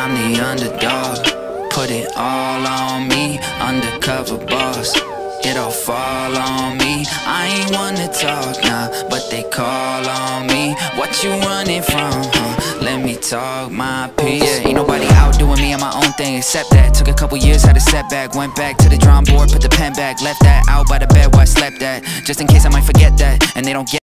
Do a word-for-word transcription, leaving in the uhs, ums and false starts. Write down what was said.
I'm the underdog. Put it all on me, undercover boss. It all fall on me. I ain't one to talk, nah, but they call on me. What you running from, huh? Let me talk my piece. Yeah, ain't nobody outdoing me on my own thing except that. Took a couple years, had a setback. Went back to the drawing board, put the pen back. Left that out by the bed where I slept at, just in case I might forget that. And they don't get